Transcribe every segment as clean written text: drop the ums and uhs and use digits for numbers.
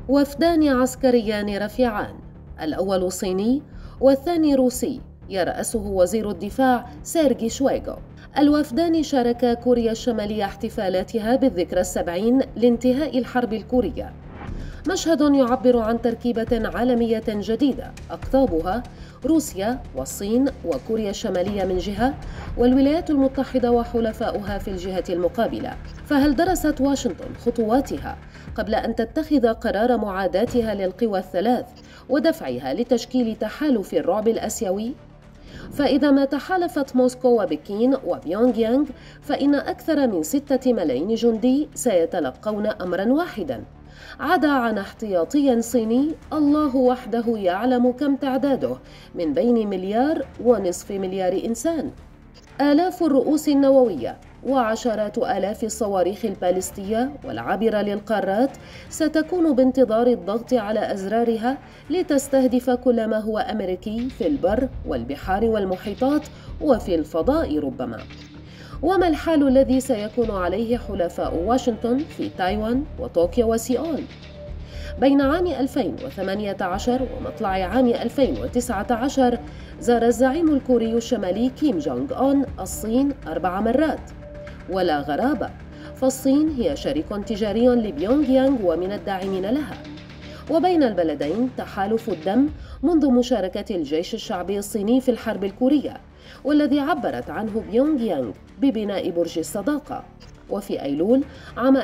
وفدان عسكريان رفيعان، الأول صيني والثاني روسي يرأسه وزير الدفاع سيرجي شويغو. الوفدان شاركا كوريا الشمالية احتفالاتها بالذكرى السبعين لانتهاء الحرب الكورية، مشهد يعبر عن تركيبة عالمية جديدة أقطابها روسيا والصين وكوريا الشمالية من جهة، والولايات المتحدة وحلفاؤها في الجهة المقابلة. فهل درست واشنطن خطواتها قبل أن تتخذ قرار معاداتها للقوى الثلاث ودفعها لتشكيل تحالف الرعب الآسيوي؟ فإذا ما تحالفت موسكو وبكين وبيونغ يانغ، فإن أكثر من 6 ملايين جندي سيتلقون أمراً واحداً، عدا عن احتياطي صيني الله وحده يعلم كم تعداده من بين 1.5 مليار إنسان. آلاف الرؤوس النووية وعشرات آلاف الصواريخ البالستية والعابرة للقارات ستكون بانتظار الضغط على أزرارها لتستهدف كل ما هو أمريكي في البر والبحار والمحيطات وفي الفضاء ربما. وما الحال الذي سيكون عليه حلفاء واشنطن في تايوان وطوكيو وسيول؟ بين عام 2018 ومطلع عام 2019 زار الزعيم الكوري الشمالي كيم جونغ أون الصين 4 مرات، ولا غرابة، فالصين هي شريك تجاري لبيونغ يانغ ومن الداعمين لها، وبين البلدين تحالف الدم منذ مشاركة الجيش الشعبي الصيني في الحرب الكورية، والذي عبرت عنه بيونغ يانغ ببناء برج الصداقة. وفي أيلول عام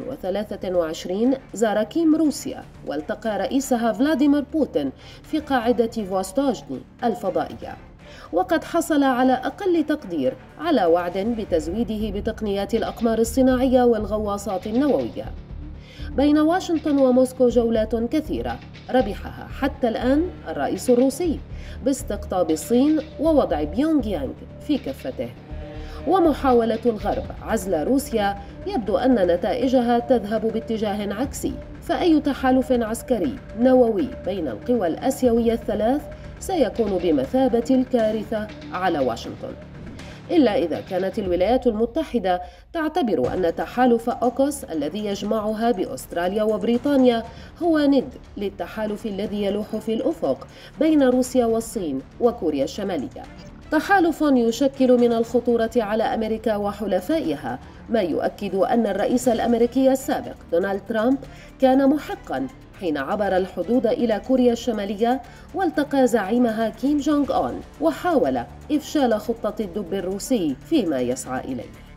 2023 زار كيم روسيا والتقى رئيسها فلاديمير بوتين في قاعدة فوستوجني الفضائية، وقد حصل على أقل تقدير على وعد بتزويده بتقنيات الأقمار الصناعية والغواصات النووية. بين واشنطن وموسكو جولات كثيرة ربحها حتى الآن الرئيس الروسي باستقطاب الصين ووضع بيونغ يانغ في كفته، ومحاولة الغرب عزل روسيا يبدو أن نتائجها تذهب باتجاه عكسي. فأي تحالف عسكري نووي بين القوى الآسيوية الثلاث سيكون بمثابة الكارثة على واشنطن، إلا إذا كانت الولايات المتحدة تعتبر أن تحالف أوكوس الذي يجمعها بأستراليا وبريطانيا هو ند للتحالف الذي يلوح في الأفق بين روسيا والصين وكوريا الشمالية، تحالف يشكل من الخطورة على أمريكا وحلفائها ما يؤكد أن الرئيس الأمريكي السابق دونالد ترامب كان محقاً حين عبر الحدود إلى كوريا الشمالية والتقى زعيمها كيم جونغ أون وحاول إفشال خطة الدب الروسي فيما يسعى إليه.